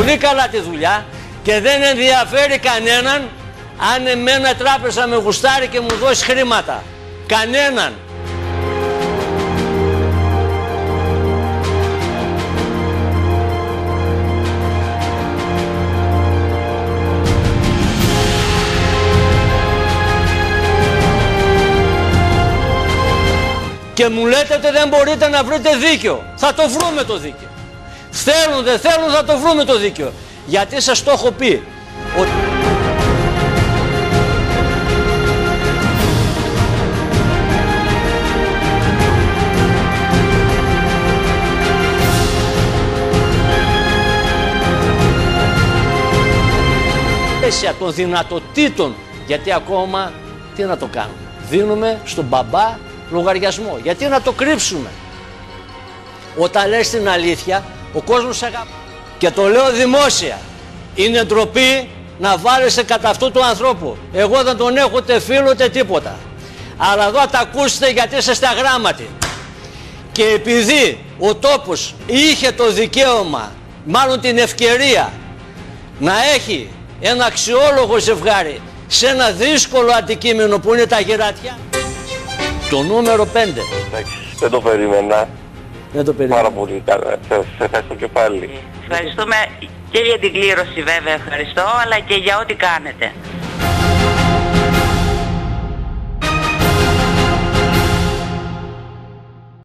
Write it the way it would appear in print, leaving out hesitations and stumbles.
πολύ καλά τη δουλειά και δεν ενδιαφέρει κανέναν αν εμένα τράπεζα με γουστάρει και μου δώσει χρήματα. Κανέναν. Και μου λέτε ότι δεν μπορείτε να βρείτε δίκιο. Θα το βρούμε το δίκιο. Θέλουν, δεν θέλουν, θα το βρούμε το δίκιο. Γιατί σας το έχω πει. Των δυνατοτήτων, γιατί ακόμα τι να το κάνουμε. Δίνουμε στον μπαμπά λογαριασμό. Γιατί να το κρύψουμε. Όταν λες την αλήθεια, ο κόσμος αγαπά. Και το λέω δημόσια. Είναι ντροπή να βάλεσαι κατά αυτού του ανθρώπου. Εγώ δεν τον έχω ούτε φίλο ούτε τίποτα. Αλλά εδώ τα ακούσετε γιατί είστε αγράμματοι. Και επειδή ο τόπος είχε το δικαίωμα, μάλλον την ευκαιρία, να έχει ένα αξιόλογο ζευγάρι σε ένα δύσκολο αντικείμενο που είναι τα γερατιά. Το νούμερο 5. Εντάξει, δεν το περίμενα. Δεν το περίμενα. Πάρα πολύ καλά. Σε ευχαριστώ και πάλι. Ευχαριστούμε και για την κλήρωση βέβαια, ευχαριστώ, αλλά και για ό,τι κάνετε.